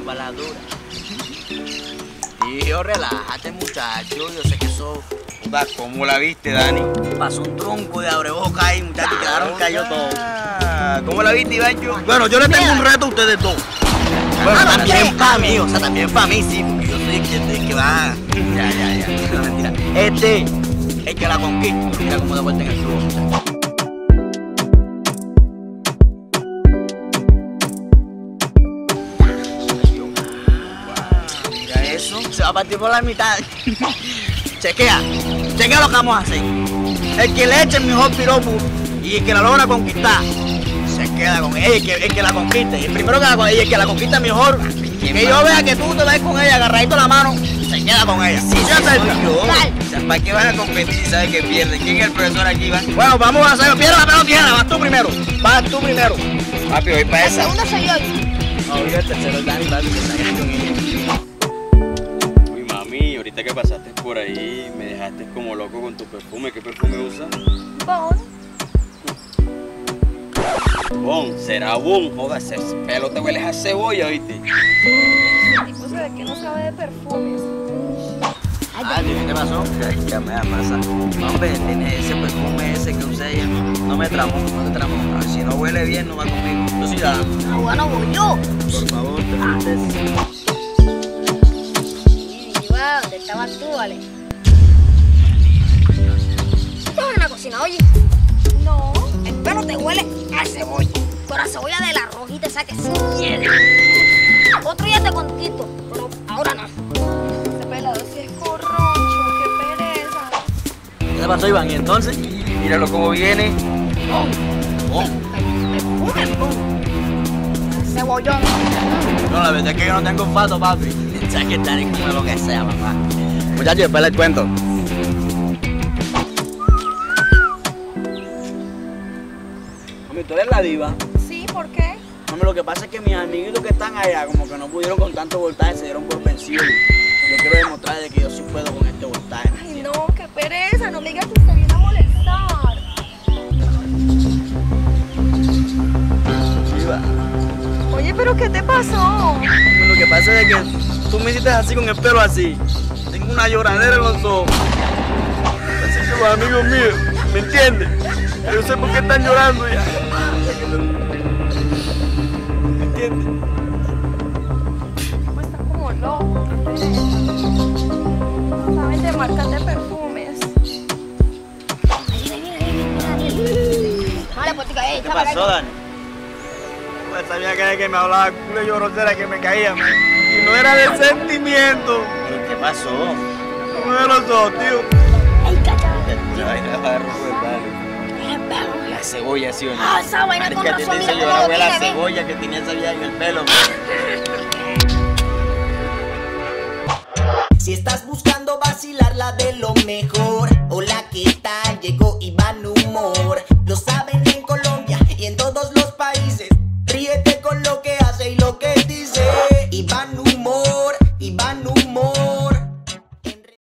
para la dura. Tío, relájate, muchacho. Yo sé que eso... ¿Cómo la viste, Dani? Pasó un tronco de abreboca ahí, muchachos, quedaron cayó todo. ¿Cómo la viste, Ivancho? Bueno, yo le tengo un reto a ustedes dos. Bueno, también para mí, o sea, también para mí, sí, porque yo soy el que va... Ya, no, mentira. El que la conquista, mira cómo de vuelta en el flujo, muchachos. Mira eso, se va a partir por la mitad. Chequea lo que vamos a hacer. El que le eche el mejor piropo y el que la logra conquistar, se queda con ella, el que la conquiste. Y el primero que el que la conquista mejor, que yo vea que tú te ves con ella agarradito la mano, se queda con ella. Sí, se acerca. O sea, ¿para qué van a competir si sabes que pierden? ¿Quién es el profesor aquí, Iván? Bueno, vamos a hacerlo. Pierde la pelota, vas tú primero. Vas tú primero. Papi, voy para El esa. segundo soy yo. No, yo el tercero es Dani, papi, que está aquí con ella. Uy, mami, ahorita que pasaste por ahí, me dejaste como loco con tu perfume. ¿Qué perfume usas? Bon. Bon, será Bon. Joda, ese pelo te hueles a cebolla, ¿viste? El tipo se ve que no sabe de perfumes. ¿Qué te pasó? Ya me da masa. Hombre, tiene ese perfume ese que usé ella. No te tramó. A ver, si no huele bien, no va conmigo. Yo soy la... No, bueno, voy yo. Por favor, te metes. Iba, ¿dónde estabas tú, vale? Estás en la cocina, oye. No. El pelo te huele a cebolla. Pero a cebolla de la rojita esa que se quiere. Otro día te conquisto, pero ahora no. Ese pelado sí es corroncho, qué pereza. ¿Qué te pasó, Iván? ¿Y entonces? Míralo cómo viene. Cebollón. No, la verdad es que yo no tengo olfato, papi. O sea, que estar como lo que sea, papá. Muchachos, después les cuento. Mami, tú eres la diva. Sí, ¿por qué? Mami, lo que pasa es que mis amiguitos que están allá, como que no pudieron con tanto voltaje, se dieron por vencidos. Yo quiero demostrarles que yo sí puedo con este voltaje. Ay, no, qué pereza. No me digas que usted viene a molestar. Diva. Oye, ¿pero qué te pasó? Lo que pasa es que tú me hiciste así con el pelo así. Tengo una lloradera en los ojos. Así que los amigos míos, ¿me entiendes? Yo sé por qué están llorando ya. ¿Me entiendes? Pues está como loco. No saben de marcas de perfumes. Vale, pues chica, ¿Qué pasó, Dani? Pues sabía que era que me hablaba culo y grosera que me caía, man. Y no era de sentimiento. ¿Qué pasó? No de los ojos, tío. Ay, cacha. La vaina va a romper, El pelo. la cebolla, ¿sí o no? Ah, esa vaina con Marica, razón, te mira dice cómo yo lo la tiene, ven. cebolla que tenía esa vieja en el pelo, man. Si estás buscando vacilarla de lo mejor,